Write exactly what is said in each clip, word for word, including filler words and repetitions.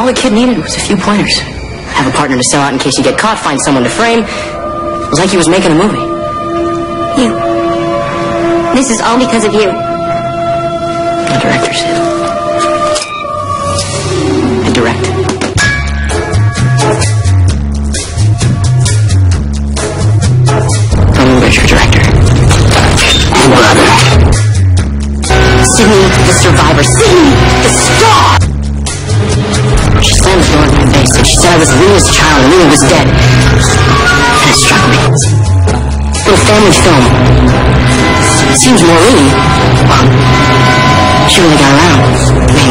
the kid needed was a few pointers. Have a partner to sell out in case you get caught, find someone to frame. It was like he was making a movie. You. This is all because of you. The director said. I direct. I'm your director. And brother. Sydney, the survivor. Sydney, the star! She slammed the door in my face and she said I was Lena's child and Lena was dead. And it struck me. In a family film, it seems Maureen, well, she really got around. Me.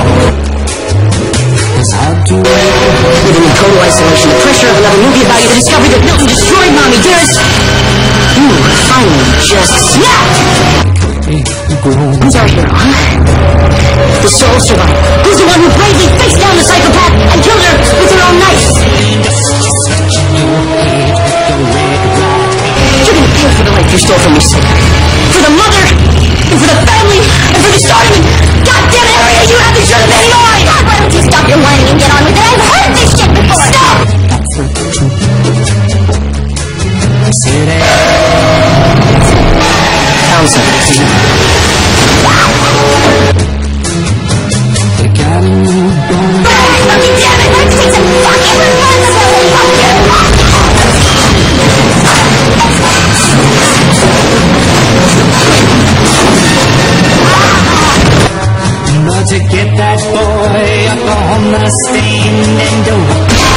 Living in total isolation, the pressure of another movie about you, the discovery that Milton destroyed Mommy Dearest. You finally just snapped! Who's our hero, huh? The sole survivor. Who's the one who bravely faced down the psychopath and killed her with her own knife? You're gonna pay for the life you stole from your sister. For the mother, and for the family, and for the starting. Goddamn it, Maria, you have to should have been mine! God, why don't you stop your whining and get on with it? I've heard this shit before! Stop! Found something. To get that boy up on the standing door.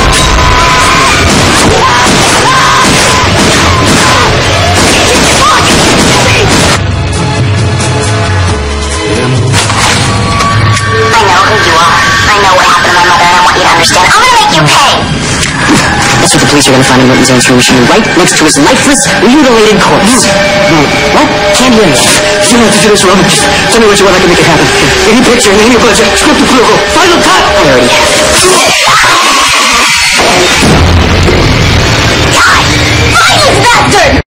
I know who you are. I know what happened to my mother, and I want you to understand. I'm gonna make you pay. That's what the police are gonna find in Milton's answering machine, right next to his lifeless, mutilated corpse. No, what? Can't hear me. You don't have to do this, Robin. Just tell me what you want. I can make it happen. Any picture, any budget, script approval.